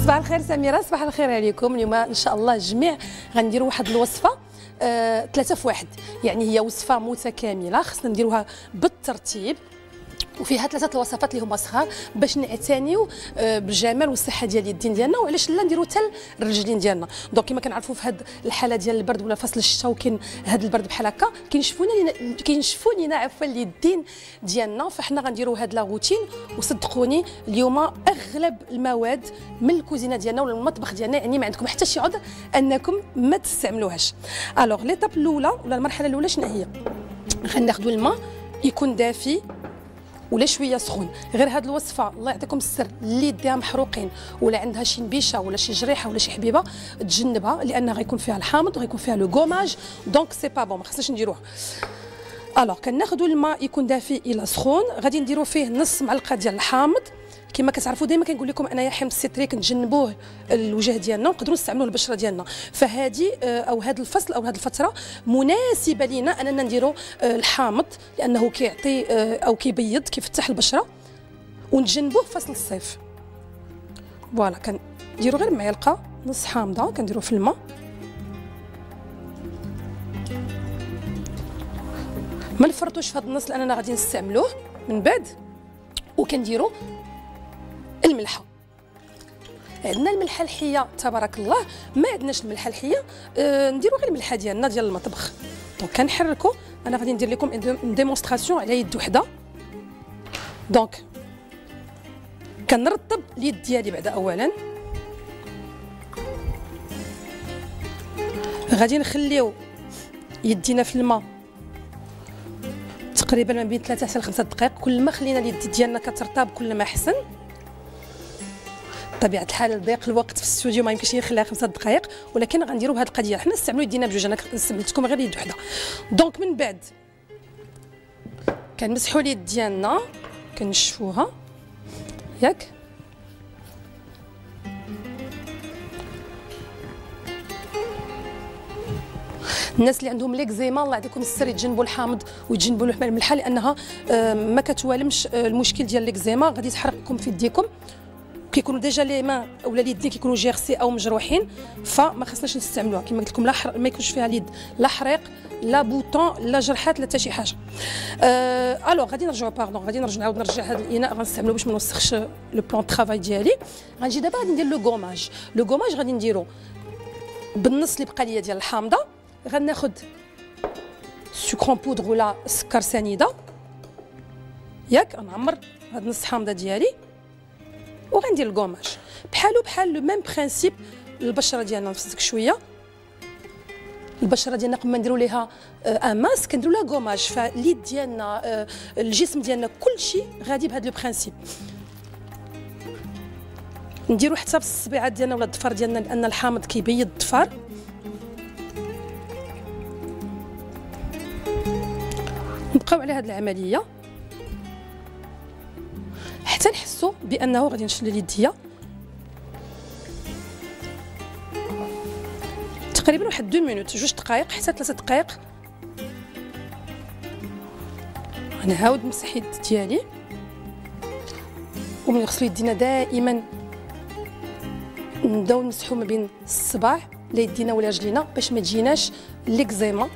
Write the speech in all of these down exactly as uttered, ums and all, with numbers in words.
صباح الخير سميره، صباح الخير عليكم. اليوم ان شاء الله الجميع غنديروا واحد الوصفه آه، ثلاثة في واحد، يعني هي وصفه متكامله خصنا نديروها بالترتيب، وفيها ثلاثه الوصفات اللي هما صغار باش نعتنيو بالجمال والصحه ديال اليدين ديالنا، وعلاش لا نديرو حتى الرجلين ديالنا. دونك كما كنعرفوا في هذه الحاله ديال البرد ولا فصل الشتاء وكاين هذا البرد بحال هكا كينشفوا لينا كينشفوا لينا عفوا اليدين ديالنا، فاحنا غنديرو هذا لا روتين. وصدقوني اليوم اغلب المواد من الكوزينه ديالنا ولا المطبخ ديالنا يعني ما عندكم حتى شي عذر انكم ما تستعملوهاش. الوغ ليطاب الاولى ولا المرحله الاولى شنو هي؟ غناخذوا الماء يكون دافي ولا شويه سخون. غير هذه الوصفه الله يعطيكم السر اللي يديها محروقين ولا عندها شي نبيشه ولا شي جريحه ولا شي حبيبه تجنبها، لان غيكون فيها الحامض وغيكون فيها لو غوماج، دونك سي با بون ما خصناش نديروها. الوغ كناخذوا الماء يكون دافي الى سخون، غادي نديروا فيه نص معلقه ديال الحامض. كما كتعرفوا دائما كنقول لكم انايا حامض السيتريك نتجنبوه الوجه ديالنا ونقدروا نستعملوه البشره ديالنا، فهذه او هذا الفصل او هذه الفتره مناسبه لينا اننا نديروا الحامض، لانه كيعطي او كيبيض كيفتح البشره، ونتجنبوه في فصل الصيف. فوالا كنديروا غير معلقه نص حامضه كنديروا في الماء، ما نفرطوش في هذا النص لاننا غادي نستعملوه من بعد. وكنديروا الملحه، عندنا الملحه الحيه تبارك الله، ما عندناش الملحه الحيه أه نديروا غير الملحه ديالنا ديال المطبخ. دونك كنحركوا، انا غادي ندير لكم ديمونستراسيون على يد وحده. دونك كنرطب اليد ديالي بعدا اولا، غادي نخليو يدينا في الماء تقريبا ما بين ثلاثة حتى لخمسة دقائق. كل ما خلينا اليد ديالنا كترطب كل ما احسن. بطبيعه الحال ضيق الوقت في الاستوديو ما يمكنش نخليها خمسة دقائق، ولكن غنديروا بهذه القضيه حنا نستعملوا يدينا بجوج، انا استعملتكم غير يد وحده. دونك من بعد كنمسحوا اليد ديالنا كنشفوها ياك، الناس اللي عندهم ليكزيما الله يعطيكم السر يتجنبوا الحامض ويتجنبوا لحم الملحه، لانها ما كتوالمش المشكل ديال ليكزيما، غادي تحرقكم في يديكم. كيكونوا ديجا لي مان اولا اليدين كيكونوا جيرسي او مجروحين، فما خصناش نستعملوها. كما قلت لكم لا حر... ما يكونش فيها اليد لا حريق لا بوطون لا جرحات لا حتى شي حاجه. أه... الوغ غادي نرجعوا باردون غادي نرجع نعاود نرجع هذا الاناء غنستعملو باش ما نوسخش لو بلان طرافاي ديالي. غنجي دابا غادي ندير لو غوماج. لو غوماج غادي نديرو بالنص اللي بقى ليا ديال الحامضه، غناخذ سكر بودر ولا سكر سنيده ياك، غنعمر هاد نص حامضه ديالي وغندير الكوماج بحالو بحال لو ميم برينسيپ. البشره ديالنا نفسك شويه، البشره ديالنا قبل ما نديروا ليها ان ماسك كنديروا لها كوماج، فاليد ديالنا الجسم ديالنا كلشي غادي بهذا لو برينسيپ. نديروا حتى في الصبيعات ديالنا ولا الضفار ديالنا، لان الحامض كيبيض الضفار. نبقاو على هذه العمليه حتى نحسوا بانه غادي نشل اليديه تقريبا واحد دو مينوت، جوج دقائق حتى ثلاثة دقائق. غنعاود نمسح يد ديالي، ومن نغسلو يدينا دائما نبداو نمسحو ما بين الصباع ليدينا ولا رجلينا باش ما تجيناش ليكزيما.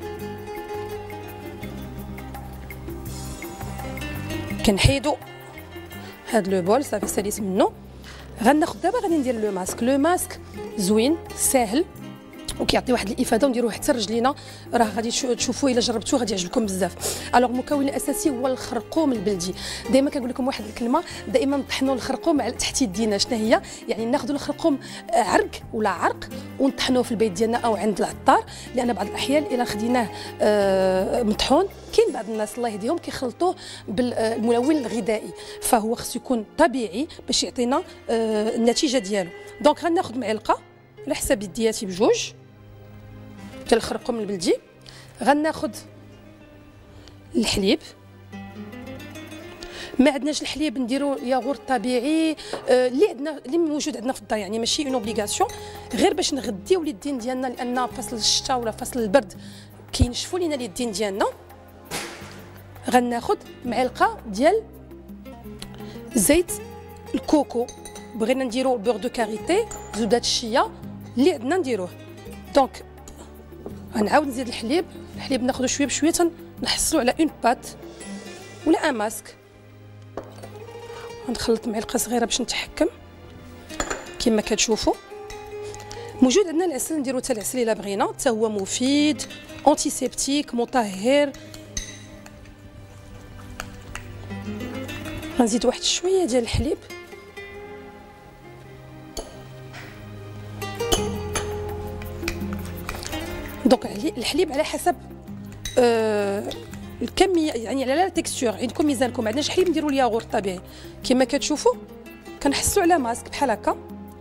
كنحيدو هاد لو بول صافي ساليت منه. غناخد دابا غادي ندير لو ماسك. لو ماسك زوين ساهل وكيعطي واحد الافاده، ونديروه حتى رجلينا، راه غادي تشوفوه الا جربتوه غادي يعجبكم بزاف. الوغ المكون الاساسي هو الخرقوم البلدي. دائما كنقول لكم واحد الكلمه، دائما نطحنوا الخرقوم على تحت يدينا. شنو هي؟ يعني ناخذوا الخرقوم عرق ولا عرق ونطحنوه في البيت ديالنا او عند العطار، لان بعض الاحيان الا خديناه آه مطحون كاين بعض الناس الله يهديهم كيخلطوه بالملون الغذائي، فهو خصو يكون طبيعي باش يعطينا آه النتيجه ديالو. دونك غناخذ معلقه على حساب يدياتي بجوج ديال الخرقوم البلدي. غناخذ الحليب، ما عندناش الحليب نديرو ياغورت طبيعي اللي عندنا اللي موجود عندنا في الدار، يعني ماشي اون اوبليغاسيون، غير باش نغديو اليدين ديالنا، لان فصل الشتاء ولا فصل البرد كينشفوا لينا اليدين ديالنا. غناخذ معلقه ديال زيت الكوكو بغينا نديرو بور دو كاريتي زبده الشيا اللي عندنا نديروه. دونك غنعاود نزيد الحليب، الحليب ناخذ شويه بشويه نحصلو على اون بات ولا ان ماسك. غنخلط معلقه صغيره باش نتحكم كما كتشوفوا. موجود عندنا العسل، نديرو حتى العسل الا بغينا، حتى هو مفيد، اونتي سيبتيك، مطهر. غنزيد واحد شويه ديال الحليب. دونك الحليب على حسب آه الكميه، يعني على لا تيكستور. عندكم ميزانكم، ما عندناش حليب نديرو الياغورت الطبيعي كما كتشوفوا. كنحسوا على ماسك بحال هكا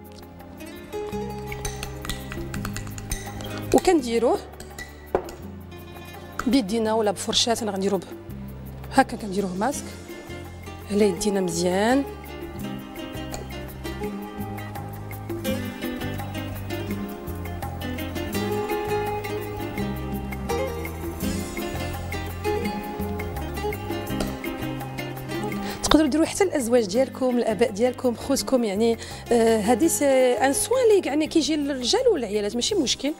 وكنديروه بيدينا ولا بفرشاه. انا غنديرو هكا، كنديروه ماسك على يدينا مزيان. تقدروا ديروا حتى الازواج ديالكم، الاباء ديالكم، خوتكم، يعني هذه سي ان سوان اللي يعني كيجي للرجال والعيالات، ماشي مشكل.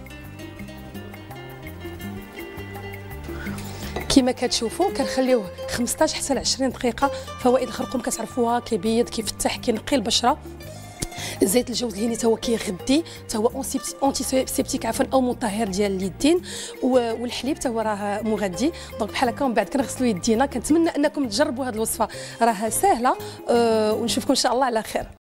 كما كتشوفوا كنخليوه خمسطاش حتى ل عشرين دقيقه. فوائد الخرقوم كتعرفوها، كيبيض، كيفتح، كينقي البشره. زيت الجوز الهندي حتى هو كيغذي، حتى هو اونتي سيبتيك عفوا او مطهر ديال اليدين، والحليب حتى هو راه مغذي. دونك بحال هكا من بعد كنغسلوا يدينا. كنتمنى انكم تجربوا هذه الوصفه، راها سهله. أه ونشوفكم ان شاء الله على خير.